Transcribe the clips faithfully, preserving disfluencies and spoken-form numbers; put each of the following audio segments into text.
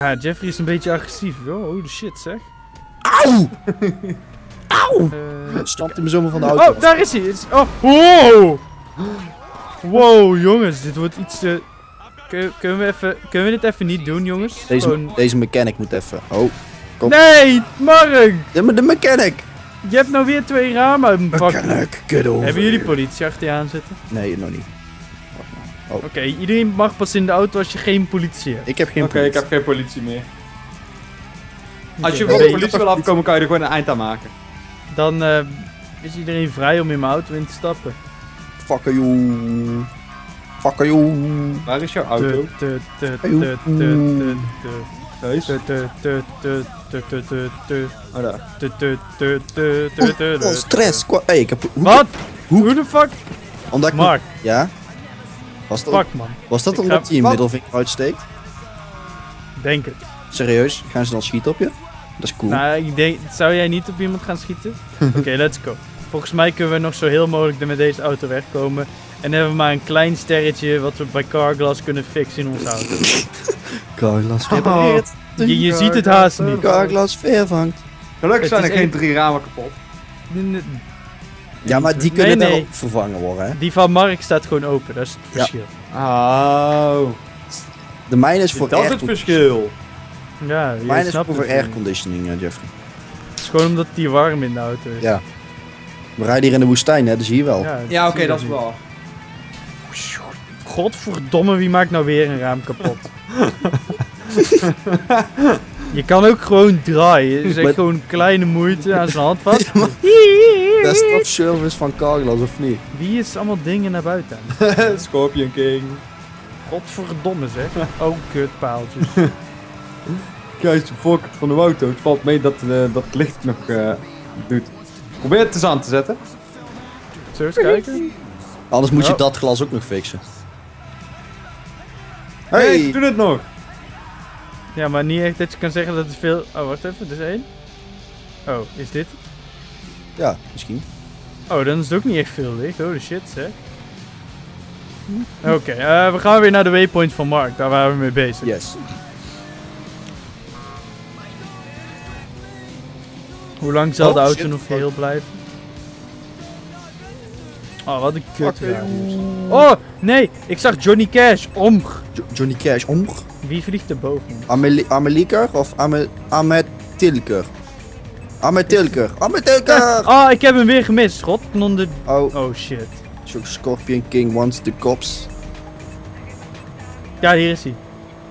Ja, Jeffrey is een beetje agressief, joh. Holy shit, zeg. Auw! Auw! Uh, Stapt hem zomaar van de auto. Oh, daar is hij. Is, oh, wow! Wow, jongens, dit wordt iets te... Kun, kunnen, we even, kunnen we dit even niet doen, jongens? Deze, Gewoon... deze mechanic moet even. Oh, kom. Nee, Mark! Ja, maar de mechanic! Je hebt nou weer twee ramen uit mijn vak. Mechanic, get over. Hebben jullie politie achter je aan zitten? Nee, nog niet. Oh. Oké, okay, iedereen mag pas in de auto als je geen politie hebt. Ik heb geen Oké, okay, ik heb geen politie meer. Okay. Als je van de politie wil afkomen, kan je er gewoon een eind aan maken. Dan uh, is iedereen vrij om in mijn auto in te stappen. Fuck you. Fuck you. Waar is jouw auto? Oh, daar. Oh, stress. Hey, ik heb... Wat? Hoe de fuck? Omdat ik... Mark. Ja? Was dat, fuck, man. Was dat ik omdat ga... hij je middelvinger uitsteekt? Denk het. Serieus? Gaan ze dan schieten op je? Dat is cool. Nou, ik denk... Zou jij niet op iemand gaan schieten? Oké, okay, let's go. Volgens mij kunnen we nog zo heel mogelijk met deze auto wegkomen. En hebben we maar een klein sterretje wat we bij Carglass kunnen fixen in onze auto. Carglass repareert. Oh, je je ziet het haast niet. Carglass vervangt. Gelukkig zijn er geen drie ramen kapot. Ja, maar die kunnen nee, nee. nee. ook vervangen worden, hè? Die van Mark staat gewoon open, dat is het verschil. Ja. Oh. De mijne is voor dat is het verschil. Ja, je mijne is snapt voor airconditioning, uh, Jeffrey. Het is gewoon omdat die warm in de auto is. Ja. We rijden hier in de woestijn, hè? Dat zie je wel. Ja, ja oké, okay, dat is waar. Godverdomme, wie maakt nou weer een raam kapot? Je kan ook gewoon draaien. Het is echt maar... gewoon kleine moeite aan zijn hand vast. Ja, dat is toch service van Carglass, of niet? Wie is allemaal dingen naar buiten aan? Scorpion King. Godverdomme zeg. Oh, kutpaaltjes. Kijk, de voorkant van de auto. Het valt mee dat, uh, dat het licht nog uh, doet. Probeer het eens aan te zetten. Zullen we eens kijken? Anders moet je oh. dat glas ook nog fixen. Hey, hey, doe het nog! Ja, maar niet echt dat je kan zeggen dat het veel... Oh, wacht even, er is één. Oh, is dit het? Ja, misschien. Oh, dan is het ook niet echt veel licht. Holy shit, zeg. Oké, okay, uh, we gaan weer naar de waypoint van Mark. Daar waren we mee bezig. Yes. Hoe lang zal oh, de auto shit. nog geheel blijven? Oh, wat een kut. Oh, nee, ik zag Johnny Cash. Omg. Jo Johnny Cash, omg. Wie vliegt er boven? Ameli Amelieker of Ame Ametilker? Ametilker. Ametilker! Ah, oh, ik heb hem weer gemist. God, onder... Oh. Oh, shit. Scorpion King wants the cops. Ja, hier is hij.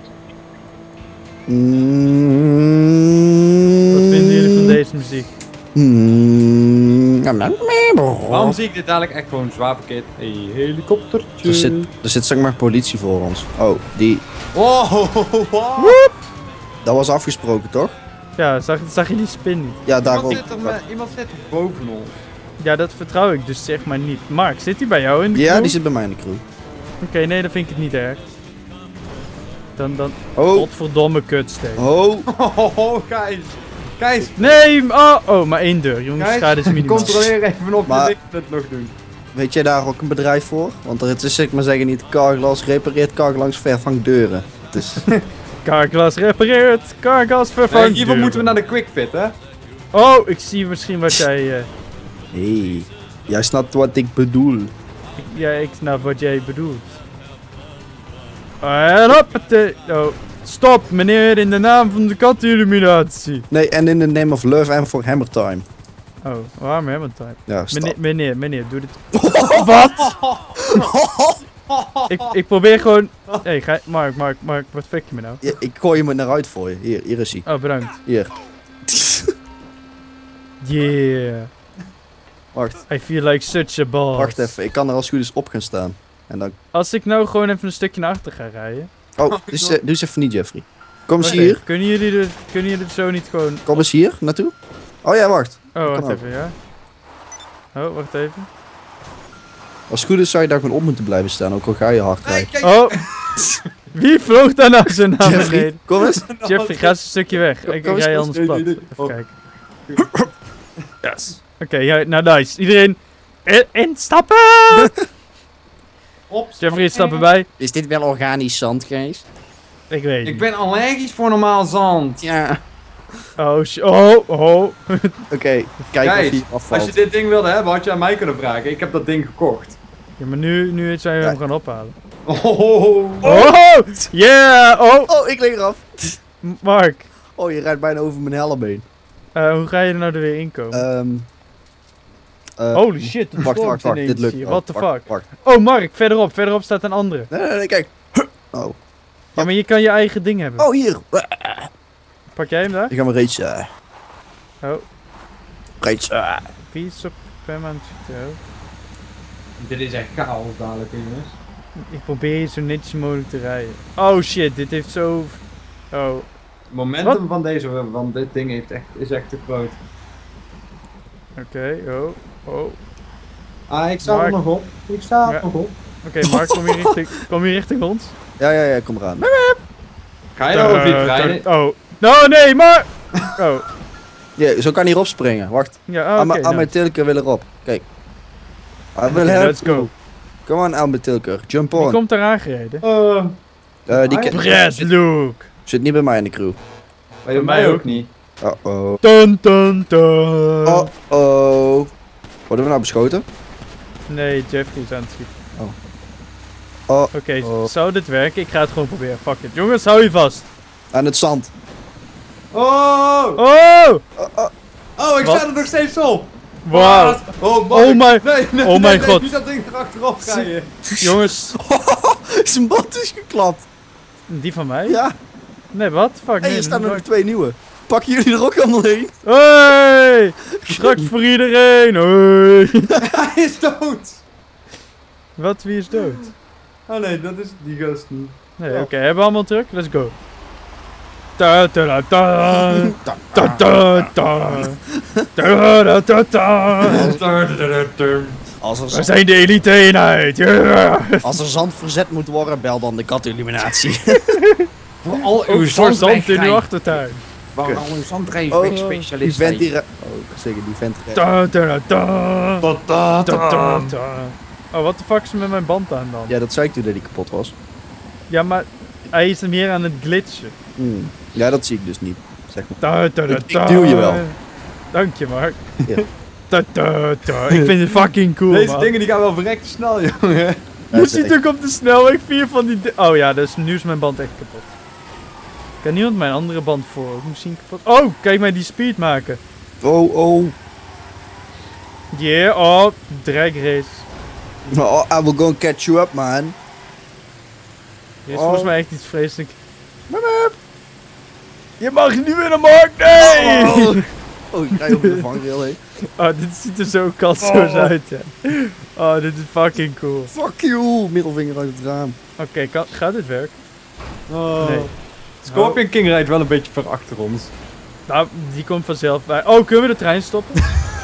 Mm. Wat vinden jullie van deze muziek? Mm. Waarom zie ik dit dadelijk echt gewoon zwaar verkeerd? Een helikoptertje. Er zit, er zit zeg maar politie voor ons. Oh, die... Oh, wow. Dat was afgesproken, toch? Ja, zag, zag je die spin niet? Ja, daarop. Iemand zit, er met, iemand zit er boven ons. Ja, dat vertrouw ik dus zeg maar niet. Mark, zit hij bij jou in de Ja, crew? die zit bij mij in de crew. Oké, okay, nee, dan vind ik het niet erg. Dan, dan... Oh. Godverdomme kutsteek. Oh. Oh, oh, Gijs. Gijs. Nee, oh, oh, maar één deur, jongens. Gijs, schade is minimaal. Controleer even of maar, ik het nog doen. Weet jij daar ook een bedrijf voor? Want het is, zeg maar zeggen, niet Carglass repareert, Carglass vervangt deuren. Het is... Carglass repareert, Carglass vervangt nee, hiervoor moeten we naar de Quick Fit, hè? Oh, ik zie misschien wat jij... Uh... Hey, jij snapt wat ik bedoel. Ik, ja, ik snap wat jij bedoelt. En hoppatee. Oh, stop meneer, in de naam van de kattenilluminatie. Nee, en in the name of love and for hammer time. Oh, waarom hammer time? Ja, stop. Meneer, meneer, meneer, doe dit. Wat? ik, ik probeer gewoon... Hé, hey, ga... Mark, Mark, Mark, wat fik je me nou? Ja, ik gooi hem er naar uit voor je. Hier, hier is hij. Oh, bedankt. Hier. Yeah. Wacht. I feel like such a boss. Wacht even, ik kan er als goed is op gaan staan. En dan... Als ik nou gewoon even een stukje naar achter ga rijden. Oh, dus, uh, doe eens even niet, Jeffrey. Kom eens wacht hier. Even. Kunnen jullie er, kunnen jullie er zo niet gewoon... Kom eens hier, naartoe. Oh ja, wacht. Oh, wacht ook. even, ja. Oh, wacht even. Als het goed is zou je daar gewoon op moeten blijven staan, ook al ga je hard rijden. Oh! Wie vloog daar nou zo naar Jeffrey, beneden? kom eens. Jeffrey, ga eens een stukje weg. Ik Kom eens, rij kom anders eens. plat. Nee, nee, Even nee. kijken. Yes. Oké, okay, ja, nou nice. Iedereen in, instappen! Op, Jeffrey, stap erbij. Is dit wel organisch zand, Gijs? Ik weet Ik ben allergisch voor normaal zand. Ja. Oh, sh oh, oh. Oké, okay, kijk of Guys, hij afvalt. als je dit ding wilde hebben, had je aan mij kunnen vragen. Ik heb dat ding gekocht. Ja, maar nu, nu zijn we Ja. hem gaan ophalen. Oh, oh, Oh! Yeah! Oh! Oh, ik lig eraf. Mark, Oh, je rijdt bijna over mijn helm heen. uh, hoe ga je er nou er weer in komen? Ehm uh, Holy shit, het Wacht, stormt wacht, wacht. ineens Dit lukt hier. wel. What the Wacht, fuck? wacht. Oh, Mark, verderop. Verderop staat een andere. Nee, nee, nee, kijk. Oh. Ja, maar je kan je eigen ding hebben. Oh, hier. Pak jij hem daar? Ik ga maar reeds. Uh, Oh, reeds. Uh. wie is op hem aan het zitten? Oh. Dit is echt chaos dadelijk, jongens. Ik probeer hier zo netjes mogelijk te rijden. Oh shit, dit heeft zo... Oh. Het momentum van, deze, van dit ding heeft echt, is echt te groot. Oké, oh. Oh. Ah, ik sta er Mark. nog op. Ik sta er Ja. nog op. Oké, Mark, kom hier richting, kom hier richting ons. Ja, ja, ja, kom eraan. Ga je nou over fiets Uh, rijden? Oh. No, nee, maar... Oh. Ja, zo kan hij erop springen. Wacht. Ja, Aan oké. mijn- aan nou. mijn tilker wil erop. Kijk. Hij wil Oké, helpen. let's go. Come on, aan mijn tilker. Jump Wie on. komt daar aangereden? Uh, Eh, die Ah, ja. ke- Brad Luke. zit niet bij mij in de crew. bij mij mij ook ook. niet. Uh-oh. Dun, dun, dun. Oh-oh. Worden we nou beschoten? Nee, Jeffrey is aan het schieten. Oh. Oké, Oh. zou dit werken? Ik ga het gewoon proberen. Fuck it. Jongens, hou je vast. Aan het zand. Oh! Oh! Oh, ik Wat? sta er nog steeds op! Wauw. Wat? Oh, Oh my... mijn- Nee, nee, oh nee, mijn nee, god. niet dat ding erachterop rijden. Jongens, Zijn band is geklapt. die van mij? Ja. Nee, wat? Fuck, En nee. hier staan er dat nog twee nieuwe. Pakken jullie er ook allemaal heen? Hey! Straks voor iedereen! Hey! Hij is dood! Wat? Wie is dood? Oh nee, dat is die gast niet. Nee, Ja. oké, hebben we allemaal terug? Let's go. Ta ta ta ta. Ta ta ta. Ta ta ta ta. Als er, We zand, zijn de elite eenheid! Yeah! als er zand verzet moet worden, bel dan de katilluminatie. Voor al Ook voor zand in uw achtertuin. Voor al uw zandrijf, Oh, ik die specialist. vent die... re- Oh, ik zeg die vent... re- Ta ta ta. Ta ta Ta ta ta. Oh, wat de fuck is er met mijn band aan dan? Ja, dat zei ik toen dat die kapot was. Ja, maar hij is meer aan het glitchen. Hmm. Ja, dat zie ik dus niet. Zeg maar. Ta ta ta Ik- ik ta. duw je wel. Dank je, Mark. Ja. Ta ta ta. Ik vind het fucking cool, Deze man. dingen die gaan wel verrekte snel, jongen. Ja, Je dat is ziet echt- ook op de snelweg vier van die... di- Oh ja, dus nu is mijn band echt kapot. Kan niemand mijn andere band voor ook misschien kapot? Oh, kijk mij die speed maken. Oh, oh. Yeah, oh, drag race. Oh, I will go catch you up, man. Hier is Oh. volgens mij echt iets vreselijk. Je mag niet winnen, Mark! Nee! Oh, oh ik rij over de vangrail heen. Oh, dit ziet er zo kansloos uit, hè. Oh, dit is fucking cool. Fuck you! Middelvinger uit het raam. Oké, kan- gaat dit werken? Oh. Nee. Scorpion King rijdt wel een beetje ver achter ons. Nou, die komt vanzelf bij. Oh, kunnen we de trein stoppen?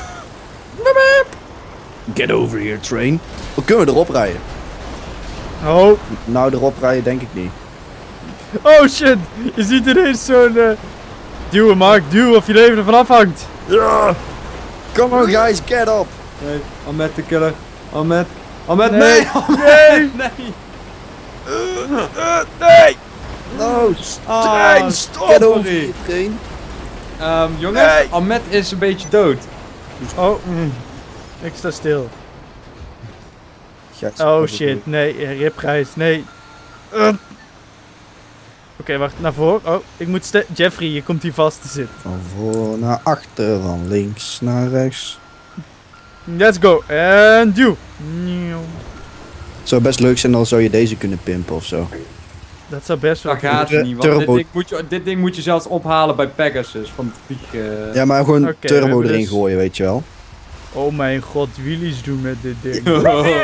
Get over here, train. Hoe kunnen we erop rijden? Oh, Nou, erop rijden denk ik niet. oh shit! Je ziet ineens zo'n... eh, duwen, Mark, duwen of je leven ervan afhangt. Ja! Come on, guys, get up! Nee, Ahmed de killer. Ahmed. Ahmed, Nee. nee! Ahmed, Nee! nee! Eh, nee! No, Ah, Trein, stop! get over sorry. here, train. Ehm, jongens, Nee. Ahmed is een beetje dood. Oh, mm. Ik sta stil. Gijs, Oh wat shit, nee, eh, rip Gijs, nee. Uh. Oké, wacht, naar voren. Oh, ik moet ste- Jeffrey, je komt hier vast te zitten. Van voor naar achter, van links naar rechts. Let's go, en duw. Nieuw. Het zou best leuk zijn als zou je deze kunnen pimpen of zo. Dat zou best wel Dat gaat Turbo- niet, want dit turbo- ding, moet je, dit ding moet je zelfs ophalen bij Pegasus van het vliegen. Ja, maar gewoon Oké, we turbo hebben erin dus- gooien, weet je wel. Oh mijn god, wheelies doen met dit ding.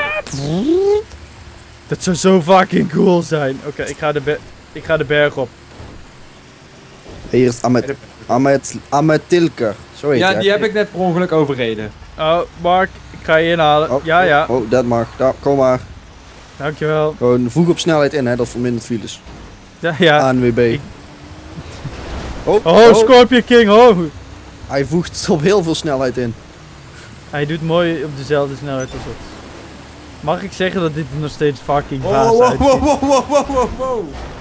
Dat zou zo fucking cool zijn. Oké, ik ga de be- ik ga de berg op. Hier is Ahmed, Ahmed, Ahmed Tilker. Zo heet Ja, hij. die heb ik net per ongeluk overreden. Oh, Mark, ik ga je inhalen. Oh, ja, ja, Oh, dat mag. Nou, kom maar. dankjewel. Gewoon voeg op snelheid in, hè. Dat vermindert files. Ja, ja. A N W B. Ik- Oh, Oh, Scorpion King, oh. Hij voegt op heel veel snelheid in. Hij doet mooi op dezelfde snelheid als ons. Mag ik zeggen dat dit er nog steeds fucking Oh, haast wow, uitziet? wow, wow, wow, wow, wow, wow.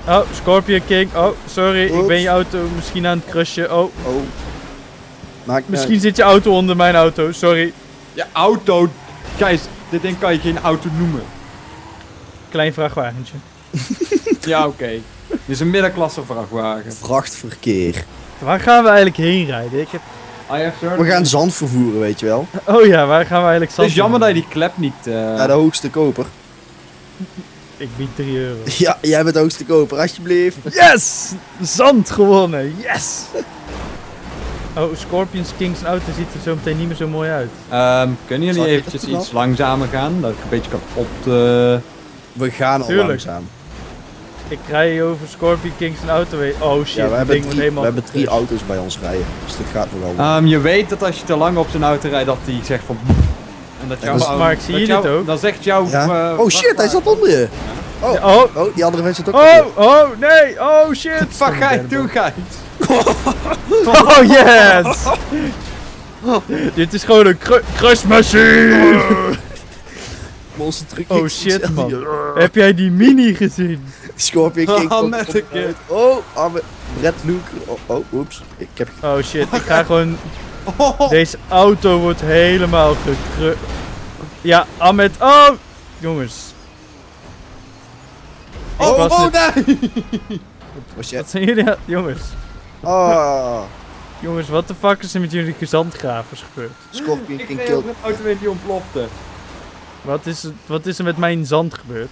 Oh, Scorpion King. Oh, sorry. Ik Oeps. ben je auto misschien aan het crushen. Oh, Oh. Maakt misschien zit je auto onder mijn auto. Sorry. Ja, auto. Gijs, dit ding kan je geen auto noemen. Klein vrachtwagentje. Ja, oké. Okay. Dit is een middenklasse vrachtwagen. vrachtverkeer. Waar gaan we eigenlijk heen rijden? Ik heb... I have heard. We gaan zand vervoeren, weet je wel. Oh ja, waar gaan we eigenlijk Het zand is jammer doen? dat je die klep niet... Uh... Ja, de hoogste koper. Ik bied drie euro. Ja, jij bent de hoogste koper, alsjeblieft. Yes! Zand gewonnen. Yes! Oh, Scorpions King's auto ziet er zo meteen niet meer zo mooi uit. Um, kunnen jullie Zal ik eventjes dat wel? iets langzamer gaan? Dat ik een beetje kan op... Uh... We gaan al Tuurlijk. langzaam. Ik rij over Scorpion King's auto heen. Oh shit, Ja, we dat hebben ding wordt drie, we helemaal hebben drie gecrushed. auto's bij ons rijden. Dus dat gaat nog wel. Um, je weet dat als je te lang op zijn auto rijdt, dat hij zegt van... En dat Ja, jouw dat is- auto- Mark, zie dat je jou- dit ook? Dan zegt jouw... Ja? uh, Oh shit, hij zat onder je. Oh, Ja, oh, oh, die andere mensen zit ook oh, onder oh, nee, oh shit. Wat ga je doen, Gijs? Oh yes! Dit is gewoon een cru crushmachine! je. Monster truc. Oh shit man. Heb jij die mini gezien? Scorpion King. Oh, komt net op een de keer. uit. Oh, arme Brett Luke. Oh, oh, oeps. Ik heb... Oh shit, ik ga gewoon... Oh, Deze auto wordt helemaal gekru... Ja, Ahmed, oh! Jongens, oh, was oh het- nee! Was je... wat zijn jullie aan... Jongens, Ah. jongens, wat de fuck is er met jullie zandgravers gebeurd? Scorpion Ik King reed killed... ook een auto in die ontplofte. Wat is, er- wat is er met mijn zand gebeurd?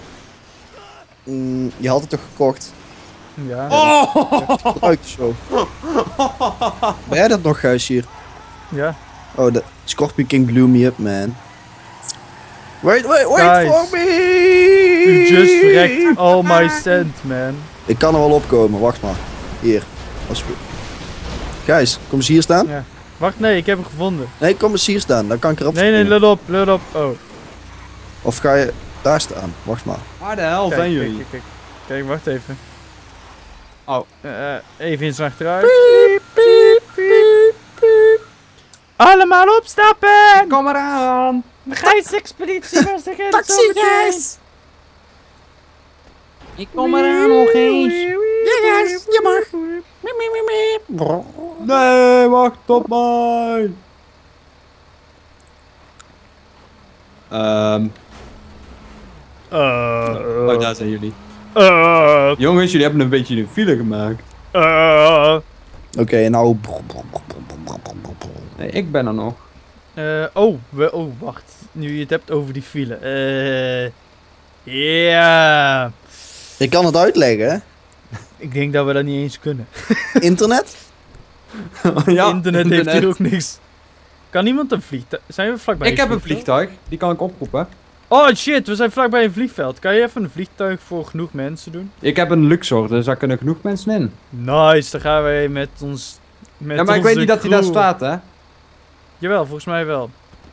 Mm, je had het toch gekocht? Ja. Oh! Gebruikt zo. Ben jij dat nog, Gijs, hier? Ja. Oh, de Scorpion King blew me up, man. Wait, wait, wait Guys. for me! You just wrecked all my sand, man. Ik kan er wel opkomen, wacht maar. Hier, alsjeblieft. Gijs, kom eens hier staan. Ja. Wacht, nee, ik heb hem gevonden. Nee, kom eens hier staan, dan kan ik erop Nee, nee, springen. let op, let op. Oh, Of ga je daar staan? Wacht maar. Waar de hel kijk, zijn kijk, jullie? kijk, kijk. Kijk, wacht even. Oh. Eh, eh, even eens achteruit. Allemaal opstappen! Kom eraan! De Gijsexpeditie was er geen zometeen. Ik kom eraan nog eens. Yes, je mag. Nee, wacht op mij! Ehm, Uh, oh, daar zijn jullie. uh, Jongens, jullie hebben een beetje een file gemaakt. uh, Oké, en nou... Nee, ik ben er nog. uh, oh, we, oh, wacht. Nu je het hebt over die file. Eh, ja. Ik kan het uitleggen, hè? Ik denk dat we dat niet eens kunnen. Internet? Ja, internet, heeft hier ook niks. Kan iemand een vliegtuig? Zijn we vlakbij Ik heb een vliegtuig, die kan ik oproepen. Oh shit, we zijn vlakbij een vliegveld. Kan je even een vliegtuig voor genoeg mensen doen? Ik heb een Luxor, dus daar kunnen genoeg mensen in. Nice, dan gaan wij met ons... Met Ja, maar ik weet onze niet dat hij daar crew- staat, hè. Jawel, volgens mij wel.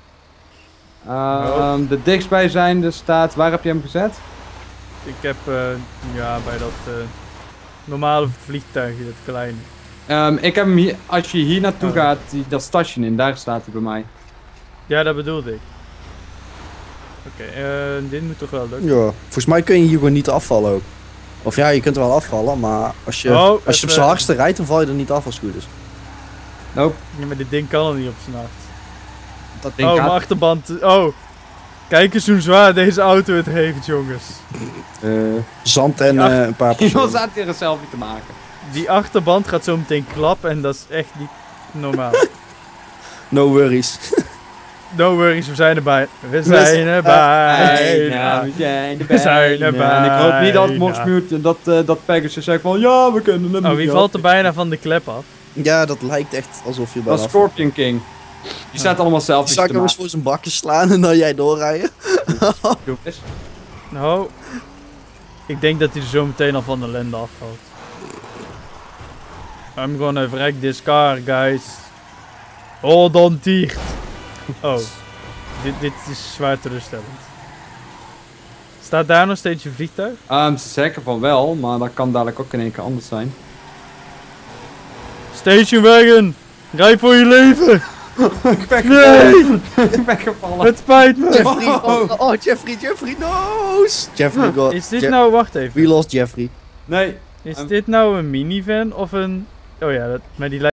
Ehm, de dichtstbijzijnde staat, waar heb je hem gezet? Ik heb, eh, ja, bij dat eh, normale vliegtuigje, dat kleine. Ehm, ik heb hem hier, als je hier naartoe Oh. gaat, die, dat station in, daar staat hij bij mij. Ja, dat bedoelde ik. Oké, eh, dit moet toch wel lukken. Ja. Volgens mij kun je hier gewoon niet afvallen ook. Of ja, je kunt er wel afvallen, maar als je, Oh, als je op even- zijn hardste rijdt, dan val je er niet af als het goed is. Nope, Ja, maar dit ding kan al niet op zijn hart. dat ding Oh, gaat... mijn achterband. Oh. Kijk eens hoe zwaar deze auto het heeft, jongens. Eh, Zand en Ja. eh, een paar iemand personen. staat hier een selfie te maken. Die achterband gaat zo meteen klappen en dat is echt niet normaal. No worries. No worries, we zijn erbij. We zijn zijn erbij. nou, we zijn We zijn erbij. En ik hoop niet dat Ja. Morsmuurt, dat, uh, dat Pegasus zegt van, ja, we kunnen hem Oh, niet wie op. valt er bijna van de klep af? Ja, dat lijkt echt alsof je bij Dat is Scorpion King. Die staat allemaal selfies Zal ik te hem eens maken. voor zijn bakje slaan en dan jij doorrijden? Doe eens. Nou, ik denk dat hij er zo meteen al van de ellende afvalt. I'm gonna wreck this car, guys. Hold on dicht. Oh, dit, dit is zwaar teleurstellend. Staat daar nog steeds je vliegtuig? Um, ze zeggen van wel, maar dat kan dadelijk ook in één keer anders zijn. Station wagon! Rij voor je leven! ik ben Nee! ik ben gevallen. Het spijt me! Jeffrey, oh, oh, Jeffrey, Jeffrey, no! Jeffrey got... Is dit Je- nou, wacht even. We lost Jeffrey. Nee, Is Um, dit nou een minivan of een... Oh ja, dat, maar die lijkt